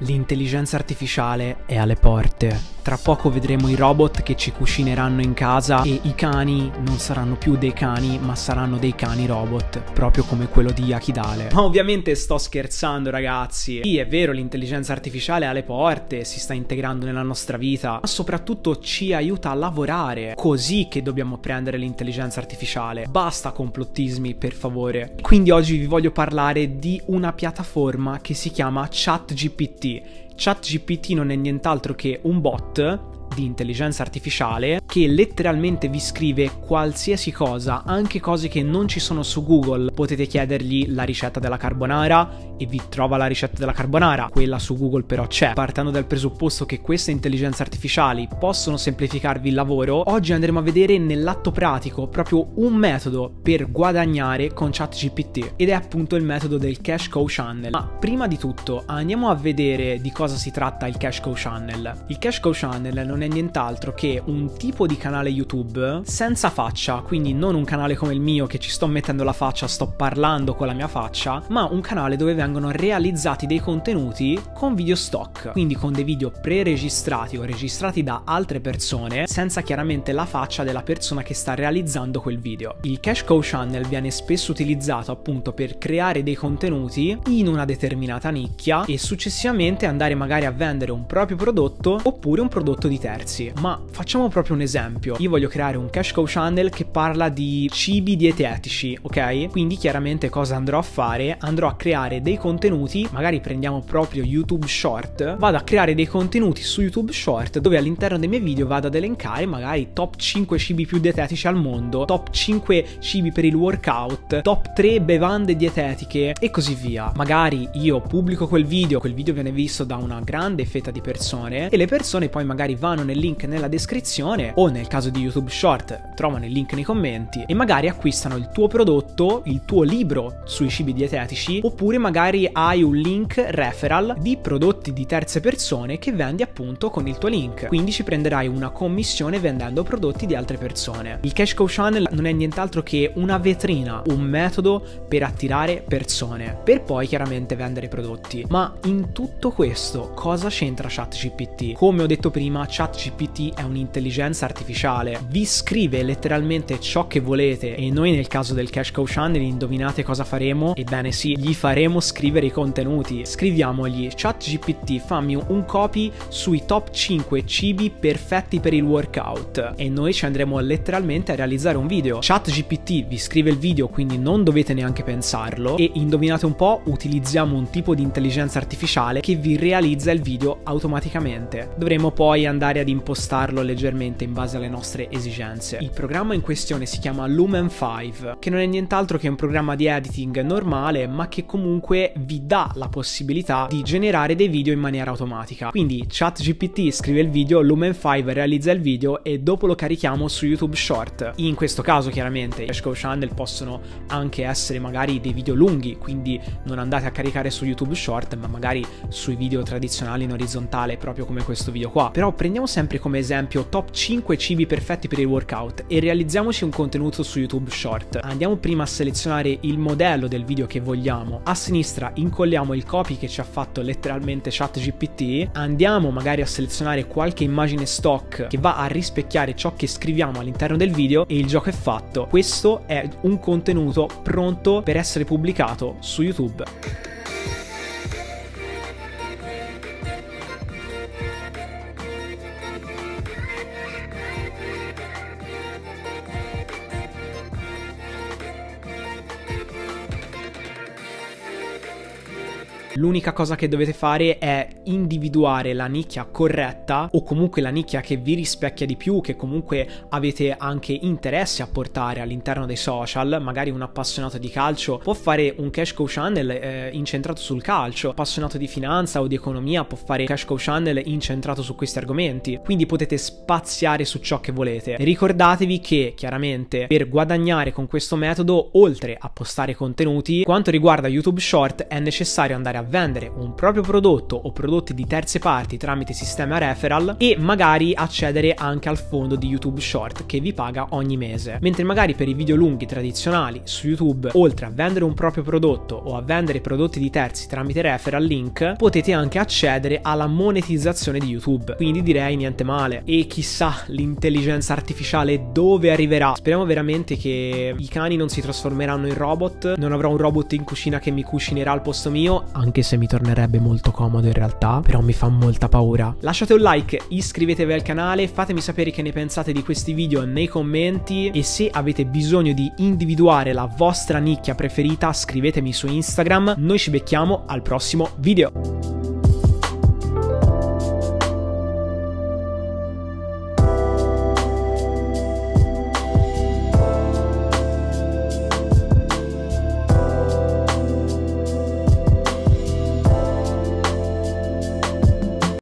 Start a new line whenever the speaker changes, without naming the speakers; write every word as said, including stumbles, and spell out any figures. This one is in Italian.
L'intelligenza artificiale è alle porte. Tra poco vedremo i robot che ci cucineranno in casa e i cani non saranno più dei cani, ma saranno dei cani robot, proprio come quello di Yakidale. Ma ovviamente sto scherzando, ragazzi. Sì, è vero, l'intelligenza artificiale è alle porte, si sta integrando nella nostra vita, ma soprattutto ci aiuta a lavorare. Così che dobbiamo prendere l'intelligenza artificiale. Basta complottismi, per favore. Quindi oggi vi voglio parlare di una piattaforma che si chiama ChatGPT. ChatGPT non è nient'altro che un bot di intelligenza artificiale che letteralmente vi scrive qualsiasi cosa, anche cose che non ci sono su Google. Potete chiedergli la ricetta della carbonara e vi trova la ricetta della carbonara, quella su Google però c'è. Partendo dal presupposto che queste intelligenze artificiali possono semplificarvi il lavoro, oggi andremo a vedere nell'atto pratico proprio un metodo per guadagnare con ChatGPT, ed è appunto il metodo del Cash Cow Channel. Ma prima di tutto andiamo a vedere di cosa si tratta il Cash Cow Channel. Il Cash Cow Channel non è nient'altro che un tipo di canale YouTube senza faccia, quindi non un canale come il mio che ci sto mettendo la faccia, sto parlando con la mia faccia, ma un canale dove vengono realizzati dei contenuti con video stock, quindi con dei video pre-registrati o registrati da altre persone senza chiaramente la faccia della persona che sta realizzando quel video. Il Cash Cow Channel viene spesso utilizzato appunto per creare dei contenuti in una determinata nicchia e successivamente andare magari a vendere un proprio prodotto oppure un prodotto di terzi. Ma facciamo proprio un esempio. Io voglio creare un Cash Cow Channel che parla di cibi dietetici, ok? Quindi chiaramente cosa andrò a fare? Andrò a creare dei contenuti, magari prendiamo proprio YouTube Short, vado a creare dei contenuti su YouTube Short dove all'interno dei miei video vado ad elencare magari top cinque cibi più dietetici al mondo, top cinque cibi per il workout, top tre bevande dietetiche e così via. Magari io pubblico quel video, quel video viene visto da una grande fetta di persone e le persone poi magari vanno nel link nella descrizione o nel caso di YouTube Short trovano il link nei commenti e magari acquistano il tuo prodotto, il tuo libro sui cibi dietetici, oppure magari hai un link referral di prodotti di terze persone che vendi appunto con il tuo link, quindi ci prenderai una commissione vendendo prodotti di altre persone. Il Cash Cow Channel non è nient'altro che una vetrina, un metodo per attirare persone per poi chiaramente vendere prodotti. Ma in tutto questo cosa c'entra ChatGPT? Come ho detto prima, ChatGPT è un'intelligenza artificiale, vi scrive letteralmente ciò che volete e noi nel caso del Cash Cow Channel indovinate cosa faremo? Ebbene sì, gli faremo scrivere i contenuti. Scriviamogli: ChatGPT fammi un copy sui top cinque cibi perfetti per il workout, e noi ci andremo letteralmente a realizzare un video. ChatGPT vi scrive il video, quindi non dovete neanche pensarlo, e indovinate un po', utilizziamo un tipo di intelligenza artificiale che vi realizza il video automaticamente. Dovremo poi andare ad impostarlo leggermente in base alle nostre esigenze. Il programma in questione si chiama Lumen cinque, che non è nient'altro che un programma di editing normale, ma che comunque vi dà la possibilità di generare dei video in maniera automatica. Quindi ChatGPT scrive il video, Lumen cinque realizza il video e dopo lo carichiamo su YouTube Short. In questo caso chiaramente i Cash Cow Channel possono anche essere magari dei video lunghi, quindi non andate a caricare su YouTube Short ma magari sui video tradizionali in orizzontale, proprio come questo video qua. Però prendiamo sempre come esempio top cinque cibi perfetti per il workout e realizziamoci un contenuto su YouTube Short. Andiamo prima a selezionare il modello del video che vogliamo, a sinistra incolliamo il copy che ci ha fatto letteralmente ChatGPT, andiamo magari a selezionare qualche immagine stock che va a rispecchiare ciò che scriviamo all'interno del video e il gioco è fatto. Questo è un contenuto pronto per essere pubblicato su YouTube. L'unica cosa che dovete fare è individuare la nicchia corretta o comunque la nicchia che vi rispecchia di più, che comunque avete anche interesse a portare all'interno dei social. Magari un appassionato di calcio può fare un Cash Cow Channel eh, incentrato sul calcio, appassionato di finanza o di economia può fare Cash Cow Channel incentrato su questi argomenti, quindi potete spaziare su ciò che volete. Ricordatevi che chiaramente per guadagnare con questo metodo, oltre a postare contenuti, quanto riguarda YouTube Short è necessario andare a vendere un proprio prodotto o prodotti di terze parti tramite sistema referral e magari accedere anche al fondo di YouTube Short che vi paga ogni mese. Mentre magari per i video lunghi tradizionali su YouTube, oltre a vendere un proprio prodotto o a vendere prodotti di terzi tramite referral link, potete anche accedere alla monetizzazione di YouTube. Quindi direi niente male. E chissà l'intelligenza artificiale dove arriverà. Speriamo veramente che i cani non si trasformeranno in robot, non avrò un robot in cucina che mi cucinerà al posto mio, anche se mi tornerebbe molto comodo in realtà, però mi fa molta paura. Lasciate un like, iscrivetevi al canale, fatemi sapere che ne pensate di questi video nei commenti e se avete bisogno di individuare la vostra nicchia preferita scrivetemi su Instagram. Noi ci becchiamo al prossimo video.